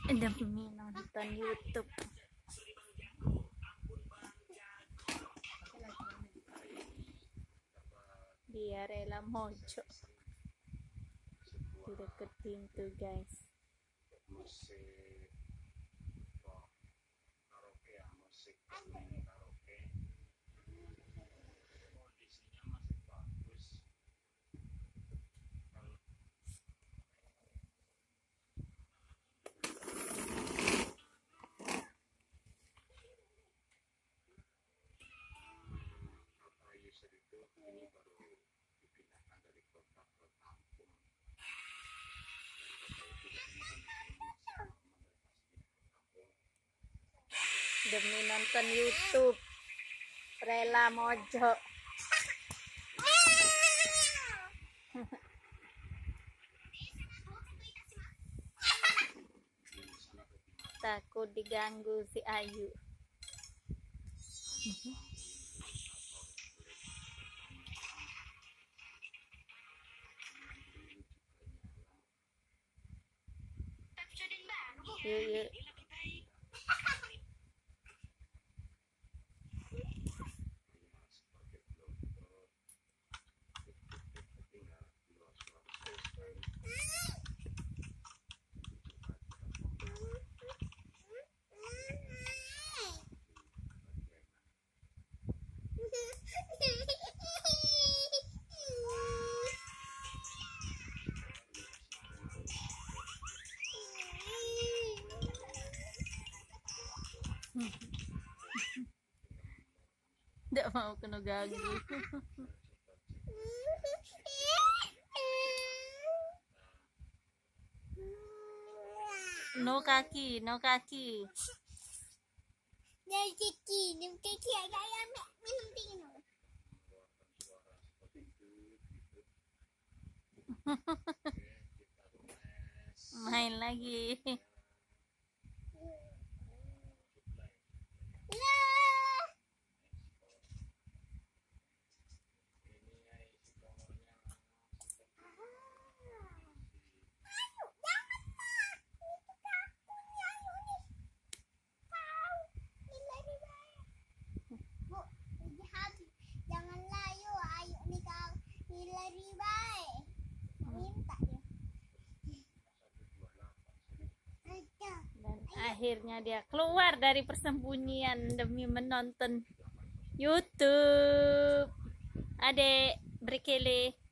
demi nonton YouTube. Dia rela mojok di deket pintu, guys. Demi nonton YouTube rela mojok. Takut diganggu si Ayu. Yuk. Nggak mau kena ganggu. No kaki. Main lagi. Dan akhirnya dia keluar dari persembunyian demi menonton YouTube. Adek berkele.